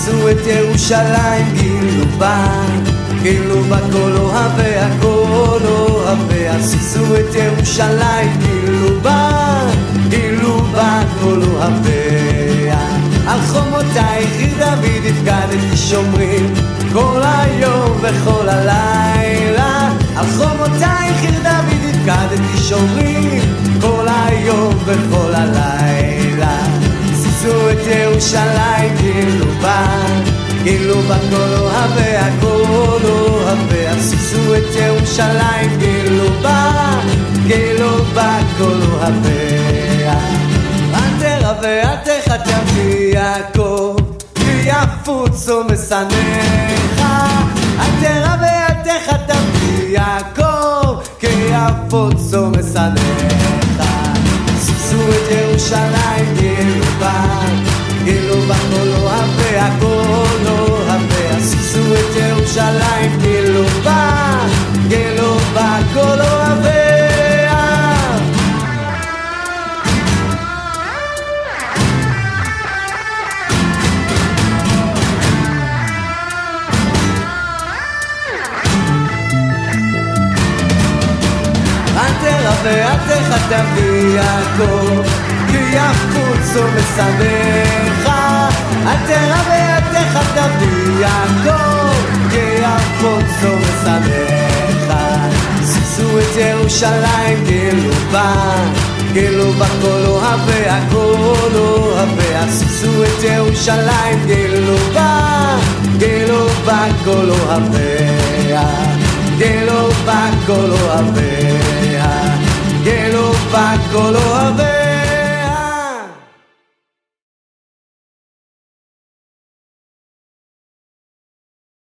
שישו את ירושלים, גילו בה כל אוהביה, כל אוהביה. שישו את ירושלים, גילו בה כל אוהביה. על חומותייך עיר דוד הפקדתי שומרים, כל היום וכל הלילה. על חומותייך עיר דוד הפקדתי שומרים, כל היום וכל הלילה. שישו את ירושלים, גילו בה כל אוהביה, כל אוהביה. שישו את ירושלים, גילו בה כל אוהביה. אל תחתם כי יעקב, כי יפוצו משנאיך. אל תחתם כי יעקב, כי יפוצו משנאיך. שישו את ירושלים, גילו בה כל אוהביה, כל אוהביה. שישו את ירושלים, גילו בה כל אוהביה. אל תחתם כי יעקב, כי יפוצו משנאיך. אל תחתם כי יעקב, כי יפוצו משנאיך. שישו את ירושלים, גילו בה כל אוהביה, כל אוהביה. שישו את ירושלים, גילו בה כל אוהביה, גילו בה כל אוהביה, גילו בה כל אוהביה.